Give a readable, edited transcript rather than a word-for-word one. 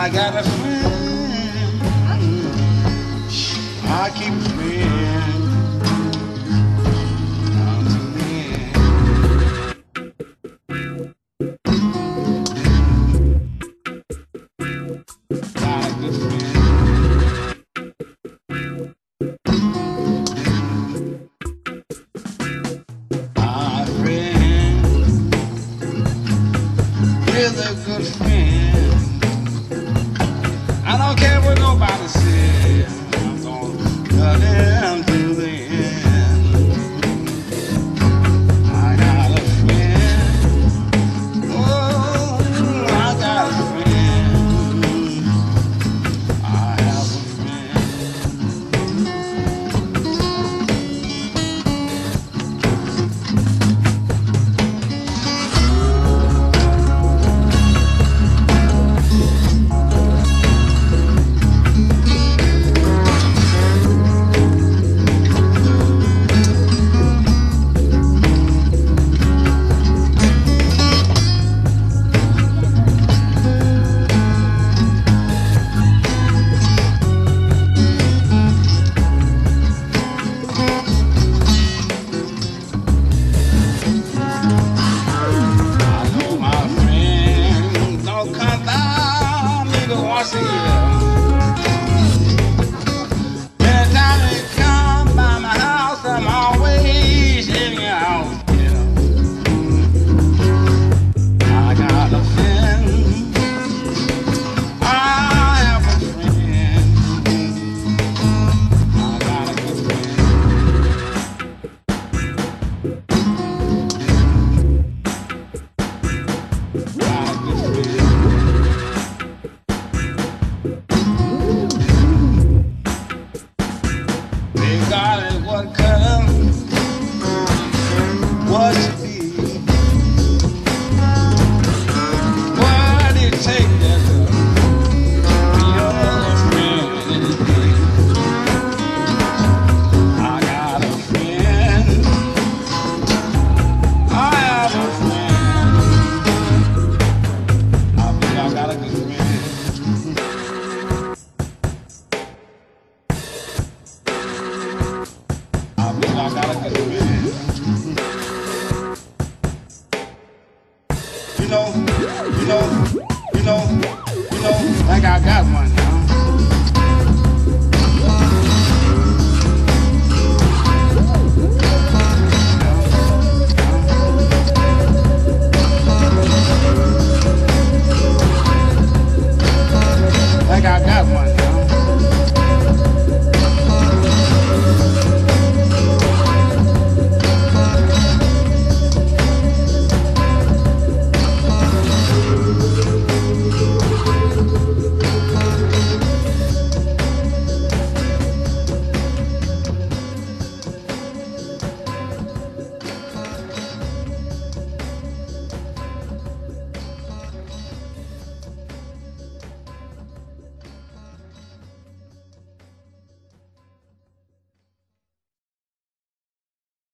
I got a friend. I keep a friend. Is a good friend. I don't care what nobody says. I'm gonna love them to the end. I got a friend. Oh, I got a friend. I have a once a year. Anytime they come by my house, I'm always hanging out. Yeah. I got a friend. I have a friend. I got a good friend. Got a good friend. Regardless what color, what you be, what it take to be your friend. I got a friend. I have a friend. I think I got a good friend. I got a good friend.